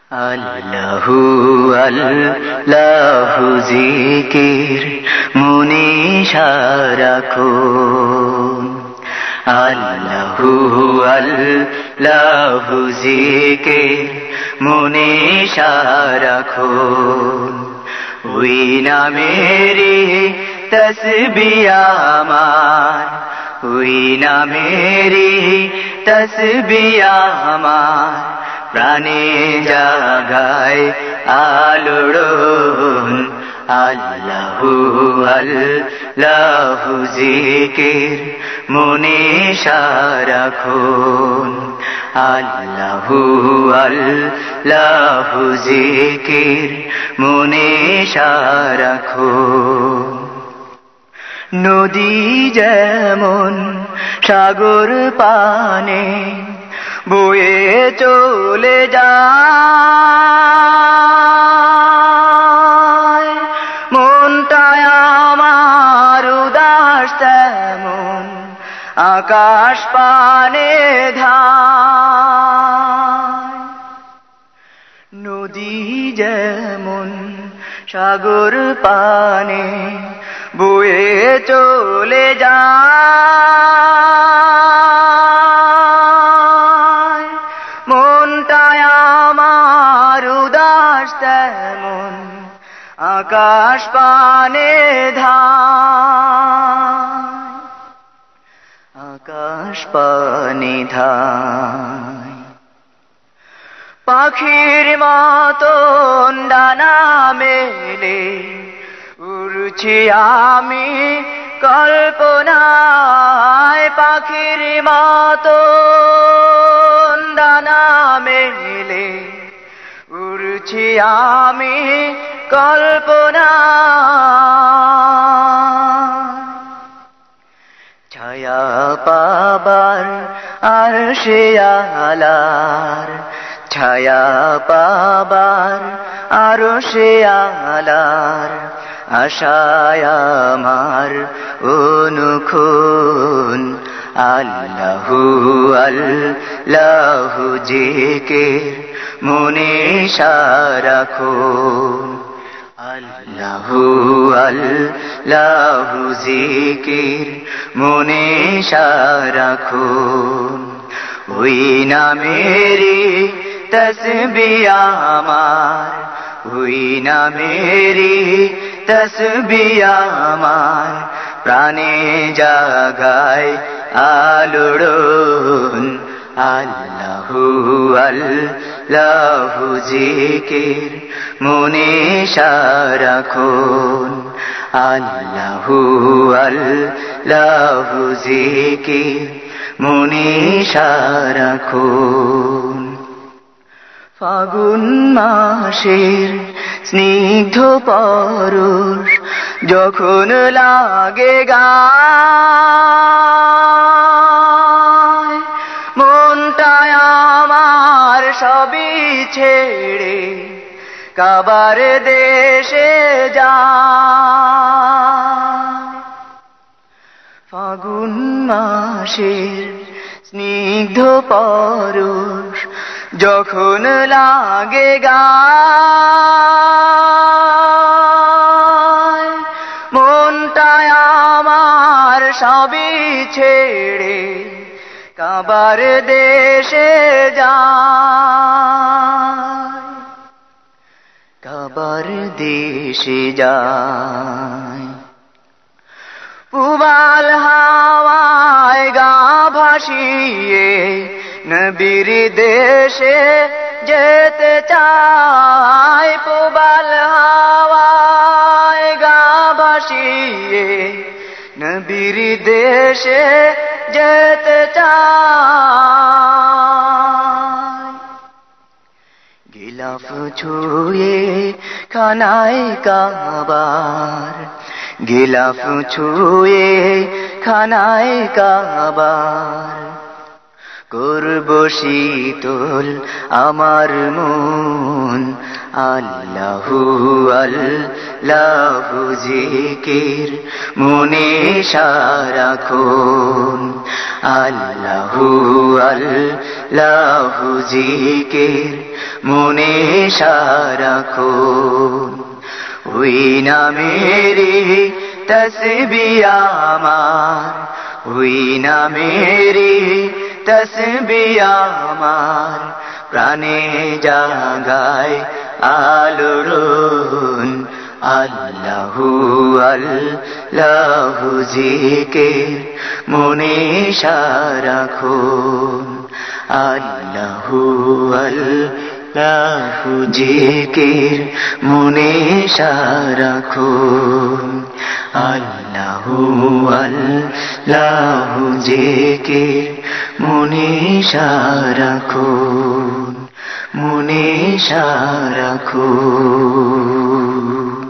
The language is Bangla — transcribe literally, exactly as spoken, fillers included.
আল্লাহু আল্লাহু জিকির মনে সারাক্ষণ। আল্লাহু আল্লাহু জিকির মনে সারাক্ষণ। ওই নামেরই তসবিহ আমার, ওই নামেরই তসবিহ আমার, প্রাণে জাগায় আলোড়ন। আল্লাহু আল্লাহু জিকির মনে সারাক্ষণ। আল্লাহু আল্লাহু জিকির মনে সারাক্ষণ। নদী যেমন সাগর পানে বয়ে চলে যায়, মনটায় আমার উদাস তেমন আকাশ পানে ধায়। নদী যেমন সাগর পানে বয়ে চলে যায়, মনটায় আমার উদাস তেমন আকাশ পানে ধায়, আকাশ পানে ধায়। পাখির মতন ডানা মেলে উড়ছি আমি কল্পনায়, পাখির মতন ডানা মেলে উড়ছি আমি কল্পনায়। ছায়া পাবার আর সে আলার, ছায়া পাবার আর সে আলার, আশায় আমার অনুক্ষণ। আল্লাহু আল্লাহু জিকির মনে সারাক্ষণ। আল্লাহু আল্লাহু জিকির মনে সারাক্ষণ। ওই নামেরই তসবিহ আমার, ওই নামেরই তসবিহ আমার, প্রাণে জাগায় আলোড়ন। আল্লাহু আল্লাহু জিকির মনে সারাক্ষণ। আল্লাহু আল্লাহু জিকির মনে সারাক্ষণ। ফাগুন মাসের স্নিগ্ধ পরশ যখন লাগে গায়, মনটায় আমার সবই ছেড়ে কাবার দেশে যায়। ফাগুন মাসের স্নিগ্ধ পরশ যখন লাগে গায়, মনটায় আমার সবই ছেড়ে কাবার দেশে যায়, কাবার দেশে যায়। পুবাল হাওয়ায় গা ভাসিয়ে নবীর দেশে যেতে চায়, পুবাল হাওয়ায় গা ভাসিয়ে নবীর দেশে যেতে চায়। গিলাফ ছুঁয়ে খানায় কাবার, গিলাফ ছুঁয়ে খানায় কাবার, করব শীতল আমার মন আল্লাহু আল্লাহু জিকির মনে সারাক্ষণ আল্লাহু আল্লাহু জিকির মনে সারাক্ষণ ওই নামেরই তসবিহ আমার ওই নামেরই তসবিহ আমার প্রাণে জাগায় আলোড়ন আল্লাহু আল্লাহু জিকির মনে সারাক্ষণ আল্লাহু আল্লাহু জিকির মনে সারাক্ষণ আল্লাহু আল্লাহু জিকির মনে সারাক্ষণ মনে সারাক্ষণ।